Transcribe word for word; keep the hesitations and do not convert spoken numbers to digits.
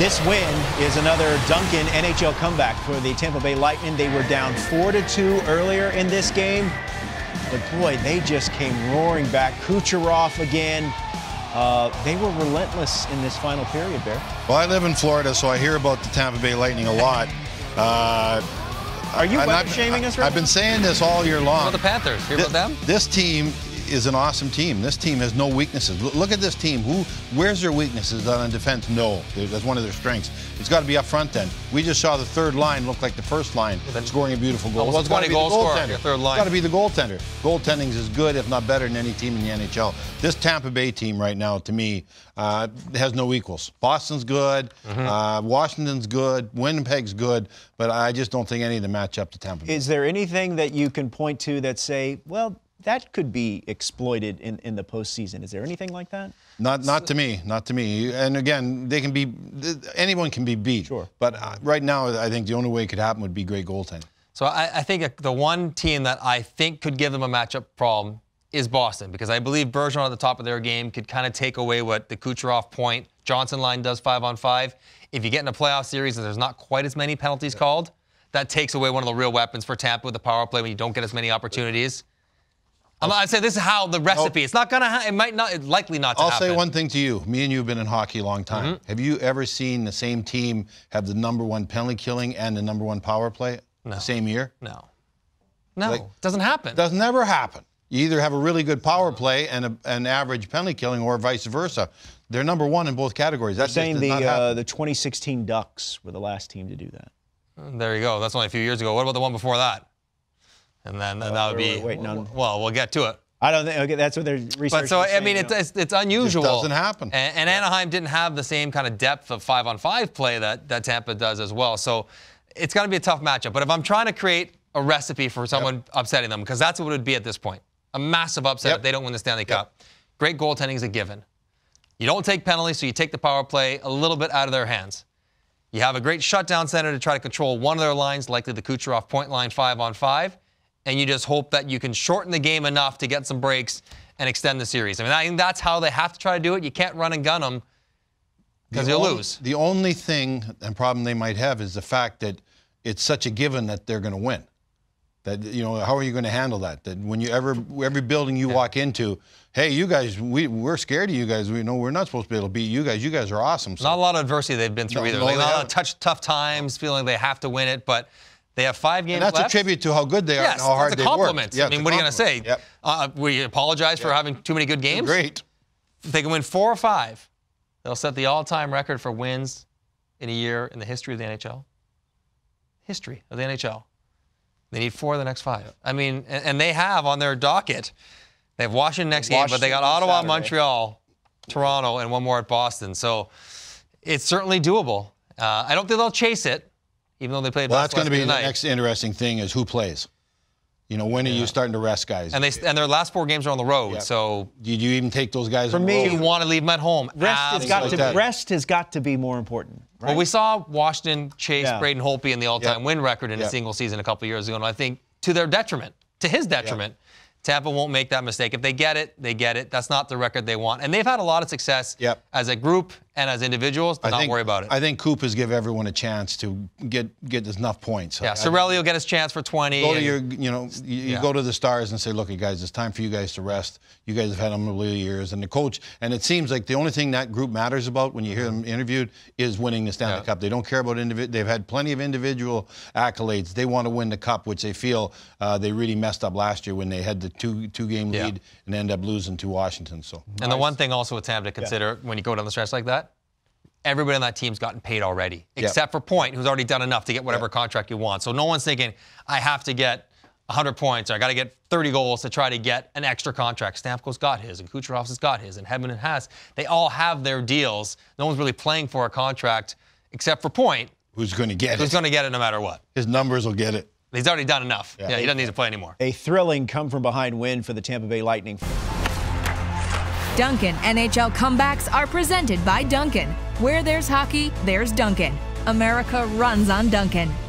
This win is another Dunkin N H L comeback for the Tampa Bay Lightning. They were down four to two earlier in this game, but boy, they just came roaring back. Kucherov again. Uh, they were relentless in this final period, Bear. Well, I live in Florida, so I hear about the Tampa Bay Lightning a lot. Uh, Are you weather shaming us right I've now? been saying this all year long. What about the Panthers? Hear this, about them? This team is an awesome team. This team has no weaknesses. Look at this team. Who, where's their weaknesses on defense? No, that's one of their strengths. It's got to be up front then. We just saw the third line look like the first line, scoring a beautiful goal. Well, it's got to be the goaltender. Third line. It's got to be the goaltender. Goaltending is as good, if not better, than any team in the N H L. This Tampa Bay team right now, to me, uh, has no equals. Boston's good. Mm-hmm. uh, Washington's good. Winnipeg's good. But I just don't think any of them match up to Tampa Bay. Is there anything that you can point to that say, well, that could be exploited in, in the postseason? Is there anything like that? Not, not to me. Not to me. And again, they can be. Anyone can be beat. Sure. But uh, right now, I think the only way it could happen would be great goaltending. So I, I think the one team that I think could give them a matchup problem is Boston, because I believe Bergeron at the top of their game could kind of take away what the Kucherov Point Johnson line does five on five. If you get in a playoff series and there's not quite as many penalties yeah. called, that takes away one of the real weapons for Tampa with the power play when you don't get as many opportunities. I'm not, I'd say this is how the recipe. It's not gonna. Ha it might not. It's likely not to I'll happen. say one thing to you. Me and you have been in hockey a long time. Mm-hmm. Have you ever seen the same team have the number one penalty killing and the number one power play no. the same year? No. No. Like, it doesn't happen. Doesn't never happen. You either have a really good power play and a, an average penalty killing, or vice versa. They're number one in both categories. That's saying the uh, the twenty sixteen Ducks were the last team to do that. There you go. That's only a few years ago. What about the one before that? And then uh, that would be. Wait, no. Well, we'll get to it. I don't think. Okay, that's what they're researching. But so I mean, saying, it's, it's it's unusual. It doesn't happen. And, and Anaheim didn't have the same kind of depth of five on five play that that Tampa does as well. So it's got to be a tough matchup. But if I'm trying to create a recipe for someone yep. upsetting them, because that's what it would be at this point, a massive upset yep. if they don't win the Stanley yep. Cup. Great goaltending is a given. You don't take penalties, so you take the power play a little bit out of their hands. You have a great shutdown center to try to control one of their lines, likely the Kucherov point line five on five, and you just hope that you can shorten the game enough to get some breaks and extend the series. I mean, I think that's how they have to try to do it. You can't run and gun them because you'll lose. The only thing and problem they might have is the fact that it's such a given that they're going to win. That, you know, how are you going to handle that? That when you ever, every building you yeah. walk into, hey, you guys, we, we're scared of you guys. We know we're not supposed to be able to beat you guys. You guys are awesome. So. Not a lot of adversity they've been through no, either. No, like, not a lot of touch, tough times, feeling they have to win it, but they have five games and that's left. a tribute to how good they are yes, and how hard that's a they compliment. work. Yeah, I mean, what are you going to say? Yep. Uh, we apologize yep. for having too many good games? They're great. If they can win four or five, they'll set the all-time record for wins in a year in the history of the N H L. History of the N H L. They need four of the next five. I mean, and, and they have on their docket, they have Washington next Washington game, but they got Ottawa, Saturday. Montreal, Toronto, and one more at Boston. So it's certainly doable. Uh, I don't think they'll chase it, even though they played. Well, that's going to be the night. next interesting thing is who plays. You know, when yeah. are you starting to rest guys? And they and their last four games are on the road. Yep. So did you even take those guys? For on me, the road? you want to leave them at home. Rest has got to like rest has got to be more important. Right? Well, we saw Washington chase yeah. Braden Holtby in the all-time yep. win record in yep. a single season a couple of years ago, and I think to their detriment, to his detriment, yep. Tampa won't make that mistake. If they get it, they get it. That's not the record they want. And they've had a lot of success yep. as a group and as individuals to I not think, worry about it. I think Coop has given everyone a chance to get get enough points. Yeah, Cirelli will get his chance for twenty. Go to your, you know, you, you yeah. go to the Stars and say, look, you guys, it's time for you guys to rest. You guys have had unbelievable years. And the coach, and it seems like the only thing that group matters about when you hear them interviewed is winning the Stanley yeah. Cup. They don't care about individual. They've had plenty of individual accolades. They want to win the Cup, which they feel uh, they really messed up last year when they had the two two game yeah. lead and ended up losing to Washington. So. And nice. The one thing also with Tampa to consider yeah. when you go down the stretch like that, everybody on that team's gotten paid already, except yep. for Point, who's already done enough to get whatever yep. contract you want. So no one's thinking, I have to get one hundred points, or I got to get thirty goals to try to get an extra contract. Stamkos got his, and Kucherov's has got his, and Hedman has. They all have their deals. No one's really playing for a contract, except for Point. Who's going to get who's it? Who's going to get it no matter what. His numbers will get it. He's already done enough. Yeah, yeah he doesn't need to play anymore. A thrilling come-from-behind win for the Tampa Bay Lightning. Dunkin N H L comebacks are presented by Dunkin. Where there's hockey, there's Dunkin. America runs on Dunkin.